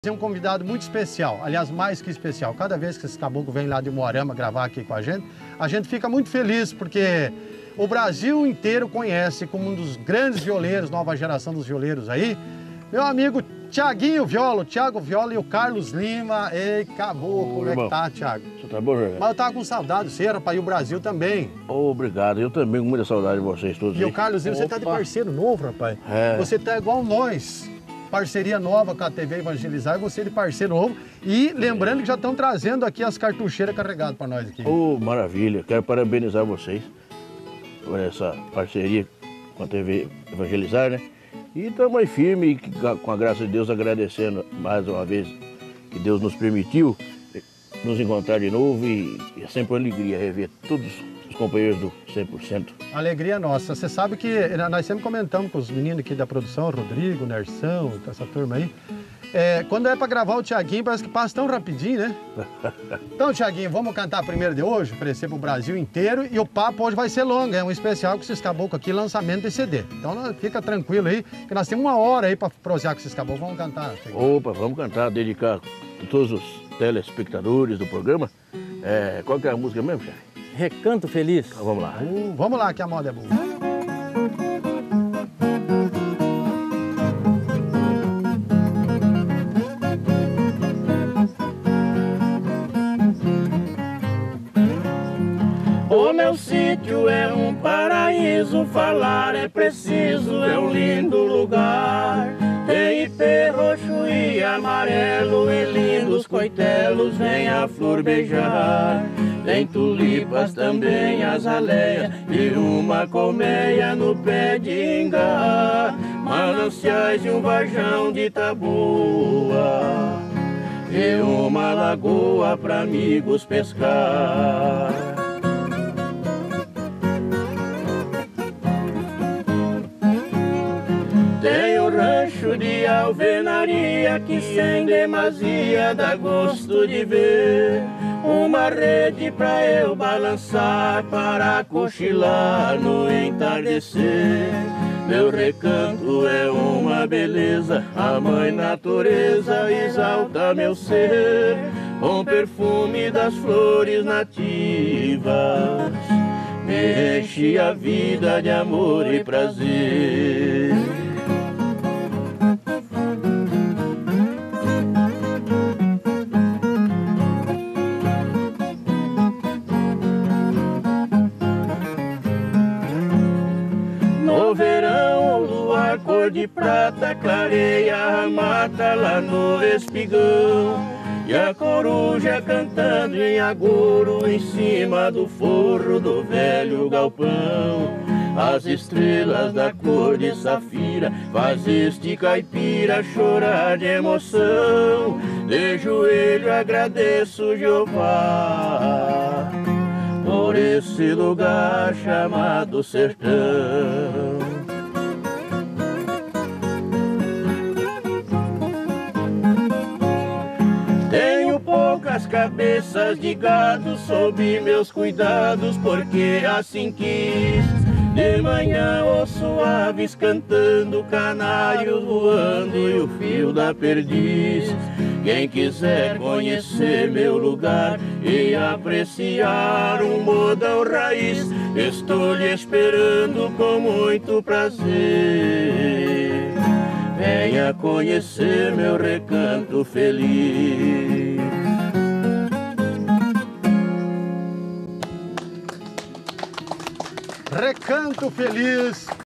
Tem um convidado muito especial, aliás, mais que especial. Cada vez que esse caboclo vem lá de Moarama gravar aqui com a gente fica muito feliz, porque o Brasil inteiro conhece como um dos grandes violeiros, nova geração dos violeiros aí, meu amigo Thiaguinho Viola, o Thiago Viola e o Carlos Lima. Ei, caboclo, como é que tá, Thiago? Você tá bom, Jorge? Mas eu tava com saudade, você era para ir o Brasil também. Obrigado, eu também com muita saudade de vocês todos. E o Carlos Lima, você tá de parceiro novo, rapaz. É. Você tá igual nós. Parceria nova com a TV Evangelizar, você de parceiro novo. E lembrando que já estão trazendo aqui as cartucheiras carregadas para nós aqui. Oh, maravilha. Quero parabenizar vocês por essa parceria com a TV Evangelizar, né? E estamos aí firme, com a graça de Deus, agradecendo mais uma vez que Deus nos permitiu nos encontrar de novo e é sempre uma alegria rever todos os companheiros do 100%. Alegria nossa. Você sabe que nós sempre comentamos com os meninos aqui da produção, Rodrigo, Nersão, essa turma aí. Quando é para gravar o Thiaguinho, parece que passa tão rapidinho, né? Então, Thiaguinho, vamos cantar a primeira de hoje, oferecer para o Brasil inteiro. E o papo hoje vai ser longo, é um especial com esses caboclos aqui, lançamento de CD. Então, fica tranquilo aí, que nós temos uma hora aí para prosear com esses caboclos. Vamos cantar, Thiaguinho. Opa, vamos cantar, dedicar a todos os telespectadores do programa. Qual que é a música mesmo, chefe? Recanto Feliz. Então, vamos lá. Vamos lá, que a moda é boa. O meu sítio é um paraíso, falar é preciso, é um lindo lugar. Tem ipê roxo e amarelo, e lindos coitelos, vem a flor beijar. Tem tulipas também, azaleias, e uma colmeia no pé de ingá. Mananciais e um varjão de taboa, e uma lagoa pra amigos pescar. Tem um rancho de alvenaria que sem demasia dá gosto de ver. Uma rede pra eu balançar, para cochilar no entardecer. Meu recanto é uma beleza, a mãe natureza exalta meu ser. Com perfume das flores nativas, me enche a vida de amor e prazer. No verão, o luar cor de prata clareia a mata lá no espigão. E a coruja cantando em agouro em cima do forro do velho galpão. As estrelas da cor de safira faz este caipira chorar de emoção. De joelho agradeço Jeová por esse lugar chamado sertão. Tenho poucas cabeças de gado sob meus cuidados, porque assim quis. De manhã ouço aves cantando, canários voando e o fio da perdiz. Quem quiser conhecer meu lugar e apreciar um modão raiz, estou lhe esperando com muito prazer. Venha conhecer meu recanto feliz. Recanto Feliz.